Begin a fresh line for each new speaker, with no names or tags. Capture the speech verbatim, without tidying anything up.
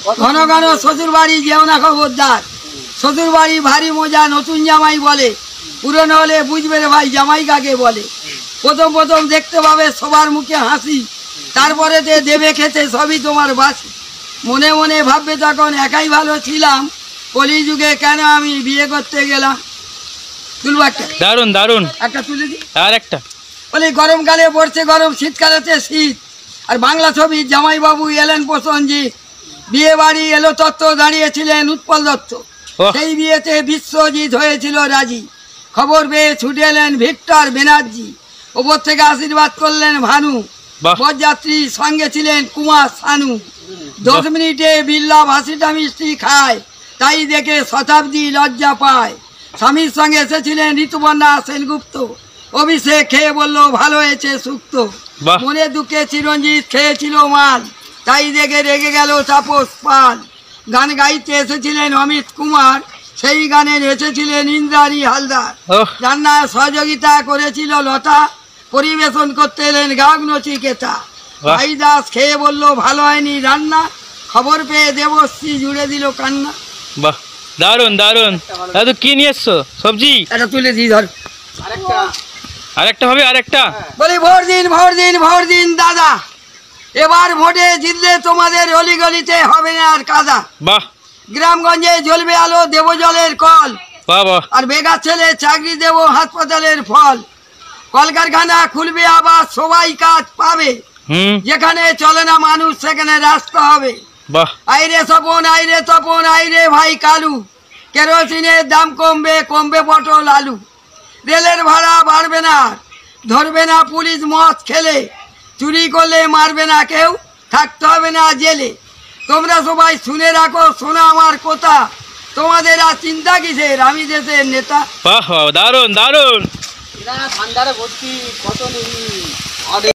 ঘন ঘন শ্বশুর বাড়ি যেও না খবরদার, শ্বশুর বাড়ি ভারী মজা নতুন জামাই বলে, পুরনো হলে বুঝবে রে ভাই জামাই কাকে বলে। প্রথম প্রথম দেখতে পাবে সবার মুখে হাসি, তারপরে দেবে খেতে সবই তোমার বাসি। মনে মনে ভাববে তখন একাই ভালো ছিলাম, কলিযুগে কেন আমি বিয়ে করতে গেলাম। তুলবো একটা?
দারুন দারুন,
একটা তুলে দিই।
আর একটা
বলি গরমকালে পড়ছে গরম, শীতকালেতে শীত, আর বাংলা ছবি জামাইবাবু এলেন প্রসঞ্জিৎ। বিয়ে বাড়ি এলো তত্ত্ব, দাঁড়িয়েছিলেন উৎপল দত্ত। সেই বিয়েতে বিশ্বজিৎ হয়েছিল রাজি, খবর পেয়ে ছুটে এলেন ভিক্টর ব্যানার্জি। ওপর থেকে আশীর্বাদ করলেন ভানু, বরযাত্রী সঙ্গে ছিলেন কুমার শানু। দশ মিনিটে বিল্লা ভাসিটা মিষ্টি খায়, তাই দেখে শতাব্দী লজ্জা পায়। স্বামীর সঙ্গে এসেছিলেন ঋতুপর্ণা সেনগুপ্ত, অভিষেক খেয়ে বলল ভালো হয়েছে সুক্ত। মনে দুঃখে চিরঞ্জিত খেয়েছিল মাল, তাই দেখে রেগে গেল তাপস পাল। গান গাইতে এসেছিলেন অমিত কুমার, সেই গানে এসেছিলেন ইন্দ্রাণী হালদার। রান্নায় সহযোগিতা করেছিল লতা, পরিবেশন করতে এলেন গাগ নচিকেতা। ভাই দাস খেয়ে বলল ভালো হয়নি রান্না, খবর পেয়ে দেবশ্রী জুড়ে দিল কান্না।
বাহ দারুন দারুন। দাদু কি নিয়ে এসছো? সবজি?
এটা তুলে দিই ধর।
আরেকটা হবে, আরেকটা
বলি ভোট দিন ভোট দিন ভোট দিন দাদা, এবার ভোটে জিতলে তোমাদের অলিগলিতে হবে না আর কাদা।
বাহ।
গ্রামগঞ্জে জ্বলবে আলো, দেব জলের কল,
বাহ বাহ।
আর বেকার ছেলে চাকরি দেব হাসপাতালের ফল। কলকারখানা খুলবে আবার সবাই কাজ পাবে, যেখানে চলে না মানুষ সেখানে রাস্তা হবে।
বাহ।
আইরে স্বপন আইরে তপন আইরে ভাই কালু, কেরোসিনের দাম কমবে কমবে পটল আলু। রেলের ভাড়া বাড়বে না, ধরবে না পুলিশ মদ খেলে, চুরি করলে মারবে না কেউ, থাকতে হবে না জেলে। তোমরা সবাই শুনে রাখো শোনা আমার কথা, তোমাদের আর চিন্তা কিসের, আমি দেশের নেতা।
বাহ বাহ দারুন দারুন।
ঠান্ডারে ভর্তি কত